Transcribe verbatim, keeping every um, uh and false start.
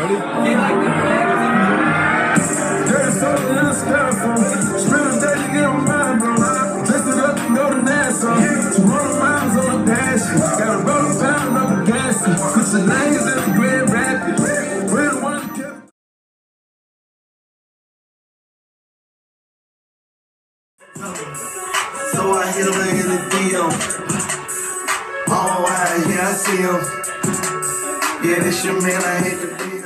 There's something in the styrofoam. Spend a day to get my mind blown. Dress it up and go to Nassau. two hundred miles on the dash. Got a roll pound up the gas. Put your names in the Grand Rapids. We're the ones that kept. So I hit him in the D M. All wide, yeah, I see him. Yeah, this your man, I hit the beat.